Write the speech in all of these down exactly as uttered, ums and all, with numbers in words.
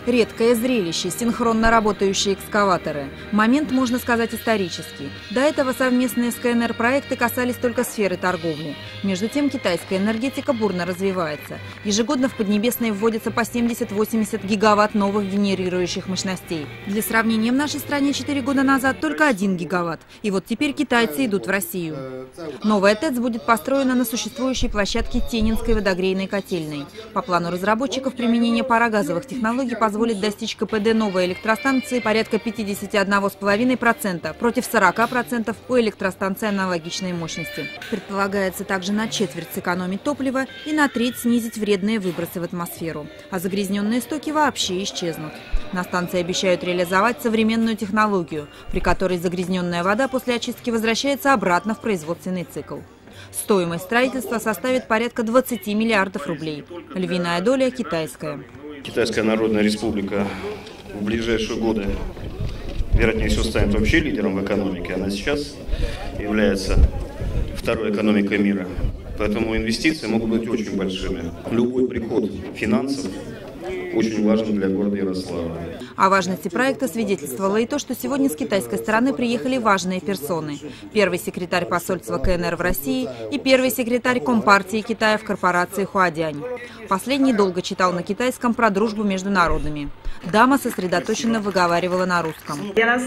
Редкое зрелище – синхронно работающие экскаваторы. Момент, можно сказать, исторический. До этого совместные с КНР проекты касались только сферы торговли. Между тем, китайская энергетика бурно развивается. Ежегодно в Поднебесной вводится по семьдесят-восемьдесят гигаватт новых генерирующих мощностей. Для сравнения, в нашей стране четыре года назад только один гигаватт. И вот теперь китайцы идут в Россию. Новая ТЭЦ будет построена на существующей площадке Тенинской водогрейной котельной. По плану разработчиков, применение парогазовых технологий позволит достичь КПД новой электростанции порядка пятидесяти одного и пяти десятых процента против сорока процентов у электростанции аналогичной мощности. Предполагается также на четверть сэкономить топливо и на треть снизить вредные выбросы в атмосферу. А загрязненные стоки вообще исчезнут. На станции обещают реализовать современную технологию, при которой загрязненная вода после очистки возвращается обратно в производственный цикл. Стоимость строительства составит порядка двадцати миллиардов рублей. Львиная доля китайская. Китайская Народная Республика в ближайшие годы, вероятнее всего, станет вообще лидером в экономике. Она сейчас является второй экономикой мира. Поэтому инвестиции могут быть очень большими. Любой приход финансов очень важен для города Ярославля. О важности проекта свидетельствовало и то, что сегодня с китайской стороны приехали важные персоны. Первый секретарь посольства КНР в России и первый секретарь Компартии Китая в корпорации Хуадянь. Последний долго читал на китайском про дружбу между народами. Дама сосредоточенно выговаривала на русском.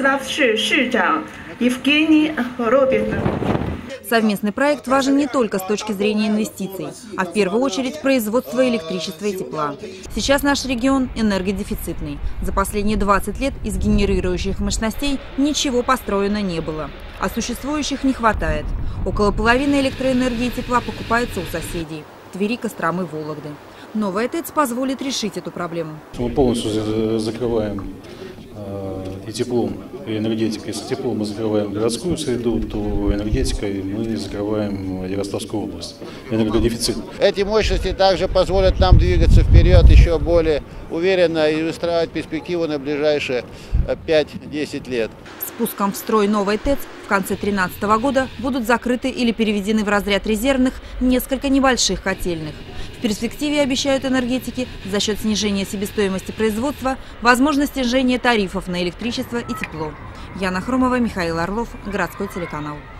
Совместный проект важен не только с точки зрения инвестиций, а в первую очередь производства электричества и тепла. Сейчас наш регион энергодефицитный. За последние двадцать лет из генерирующих мощностей ничего построено не было, а существующих не хватает. Около половины электроэнергии и тепла покупается у соседей – Твери, Костромы, Вологды. Новая ТЭЦ позволит решить эту проблему. Мы полностью закрываем и теплом, и энергетикой. Если теплом мы закрываем городскую среду, то энергетикой мы закрываем Ярославскую область. Энергодефицит. Эти мощности также позволят нам двигаться вперед еще более уверенно и выстраивать перспективу на ближайшие пять-десять лет. Спуском в строй новой ТЭЦ в конце две тысячи тринадцатого года будут закрыты или переведены в разряд резервных несколько небольших котельных. В перспективе, обещают энергетики, за счет снижения себестоимости производства, возможность снижения тарифов на электричество и тепло. Яна Хромова, Михаил Орлов, городской телеканал.